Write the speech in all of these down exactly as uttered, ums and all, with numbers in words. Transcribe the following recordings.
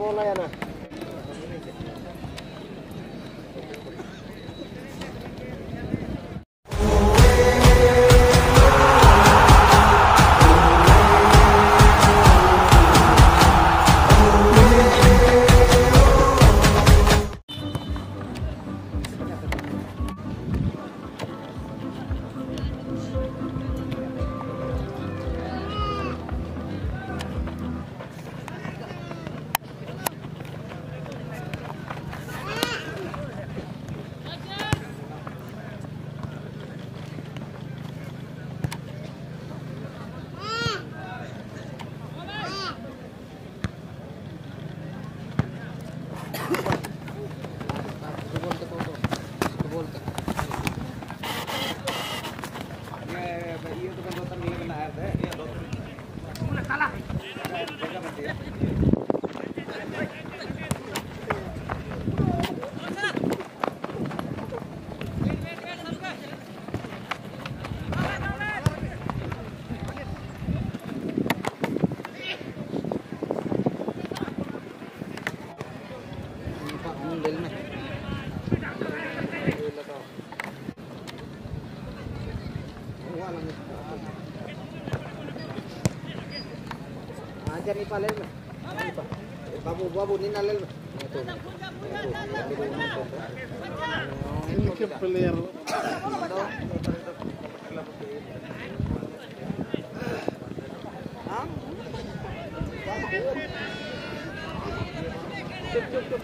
bola ya nah. Ajar ni palel me. Babu babu ni nalel me. Ini ke player. Hah? Cup cup cup.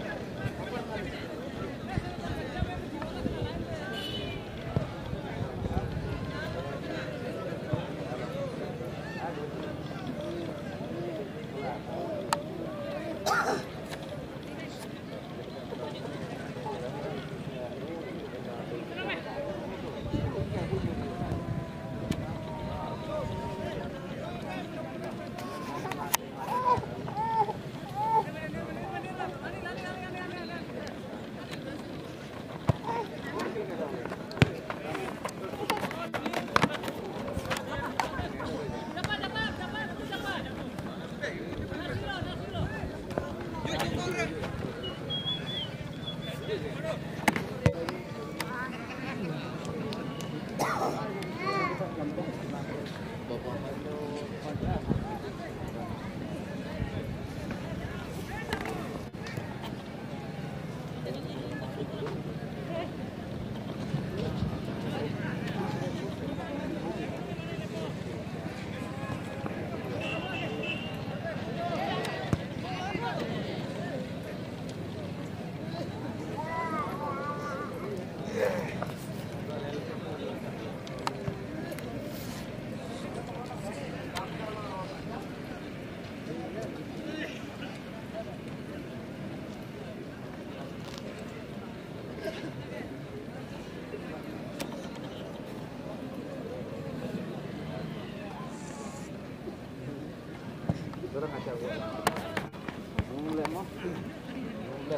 Orang aja gua. Mulai mah. Mulai.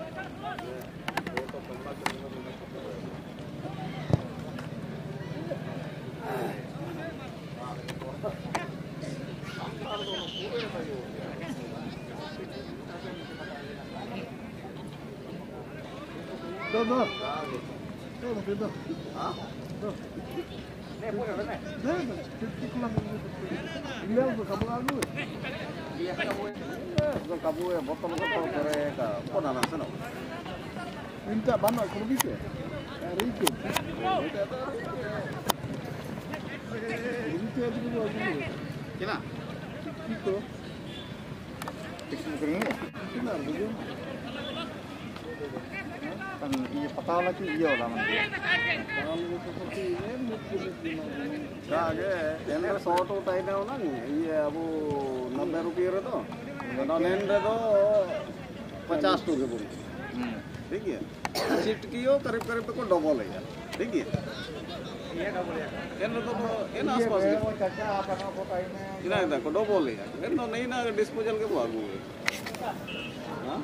Tuh, tuh. Tuh, tuh. Hah? Tuh. Nih, boleh, boleh. Nih, cuci kulang ini. Iya, kamu lalu. Iya, kamu. Bukan kamu ya, botol-botol mereka. Kok nana sana? Minta banyak kalau bisa. Rikit. Rikit aja dulu aja. Kena? Itu. Tiksu kering ya? Benar, betul. Kan iya patah lagi iya lah man. Kalau seperti ini mungkin kage, ini soto tahu dah orang. Iya abu nabbe rupiah itu. Kalau nende itu पचास टू के बोल ठीक है shift कियो करीब करीब को डबल है यार ठीक है ये डबल है इन तो इन आसपास के वो चाचा आपन को टाइम में इना इधर को डबल है यार इन तो नहीं ना डिस्पोजल के भागो हां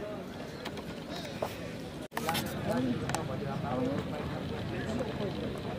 hello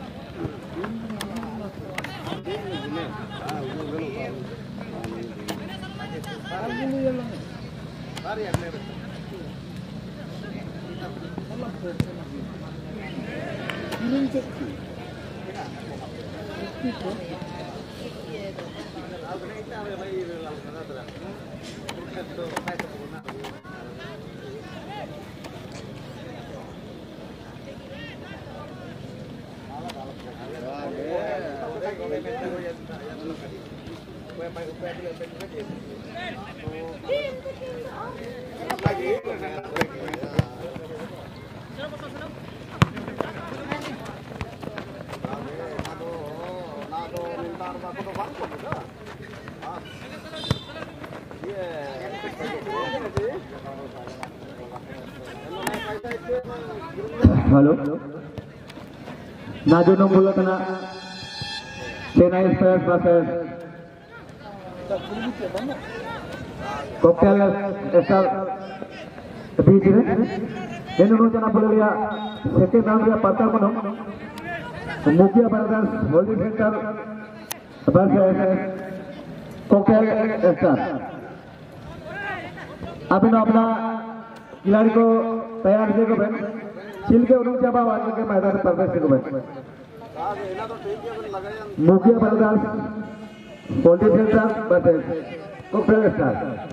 Halo, Naju nunggu kena Chennai Express versus Cocktail Star beach है ये नूर जना बोले लिया सेकंड राउंड या पार्टा मनो Mukhiya brothers holding centre versus Cocktail Star अभी ना अपना खिलाड़ी को तैयार किए को चिल के उन्होंने जब आवाज के मैदान में प्रवेश को बैठ Mukhiya brothers holding centre versus Cocktail Star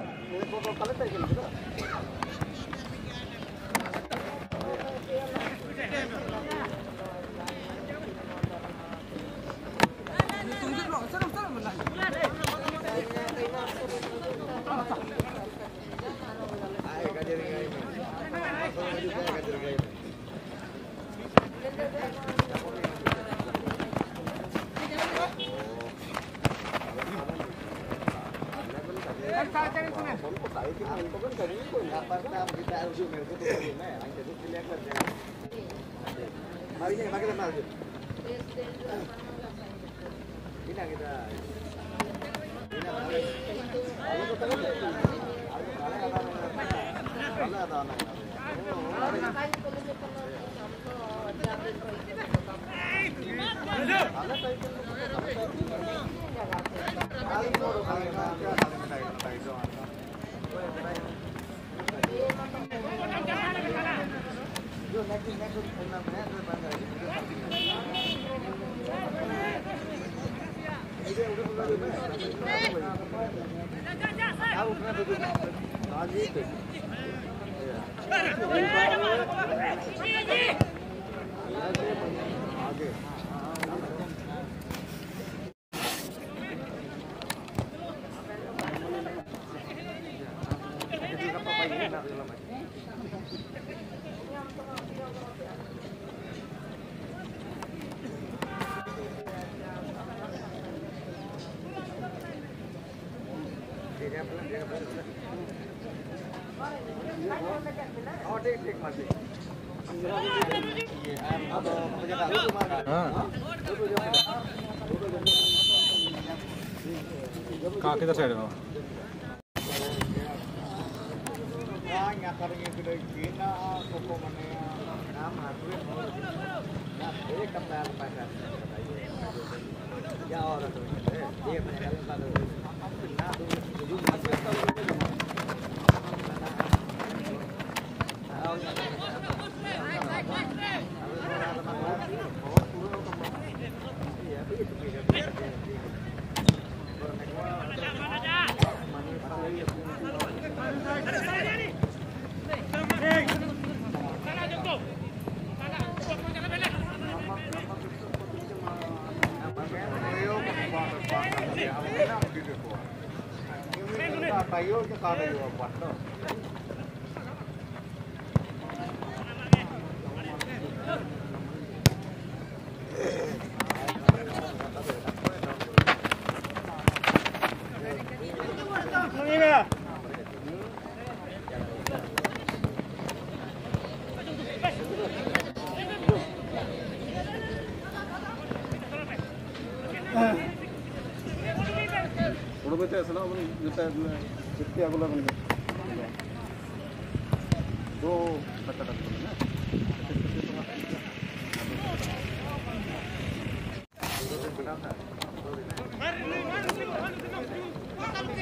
कहाँ किधर साइड में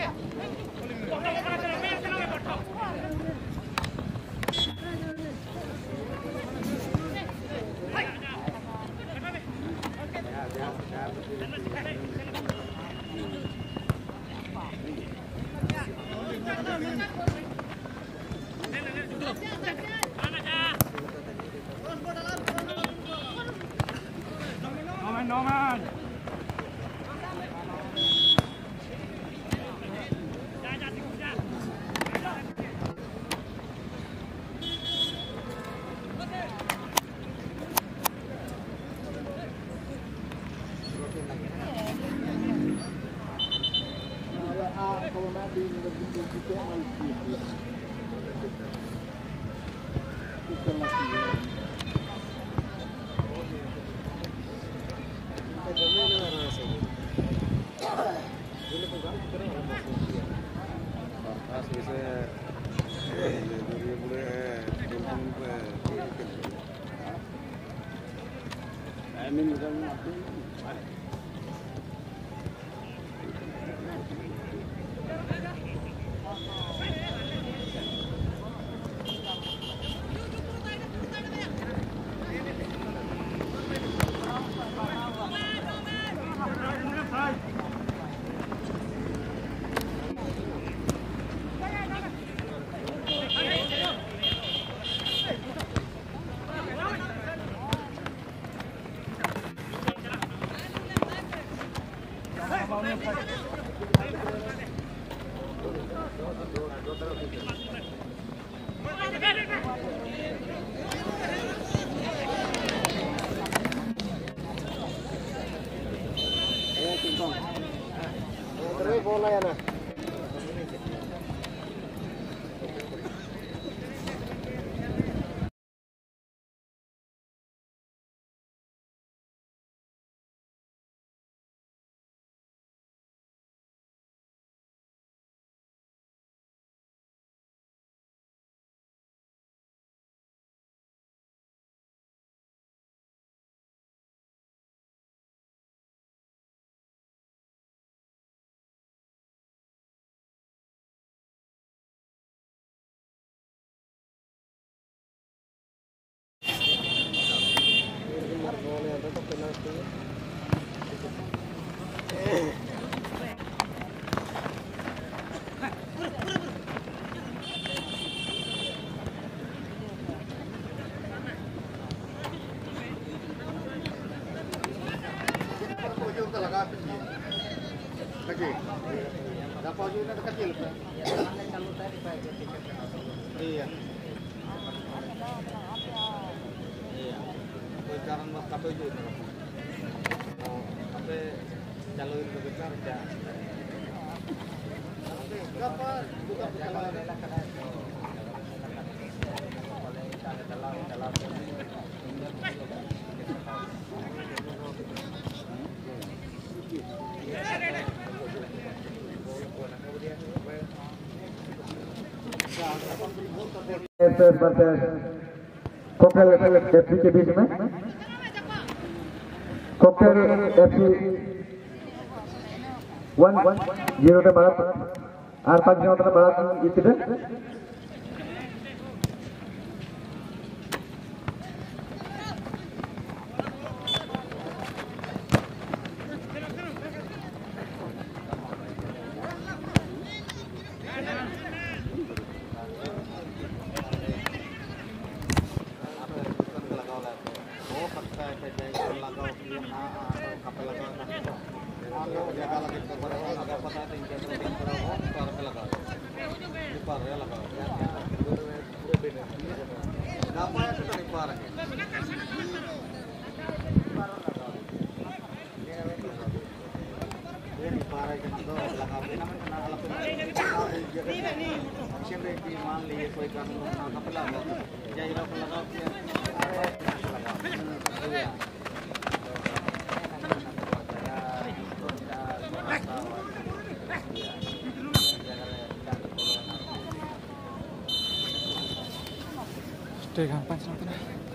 bola ya nah. Kecil. Dapat juga kecil. Iya. Iya. Sekarang mas kape juga. Oh, kape jalur itu besar ya. Berapa? Bukan jalan. versus Cocktail F C के बीच में Cocktail F C one zero पे बढ़ा are पाँच zero पे बढ़ा इतने ठीक है पाँच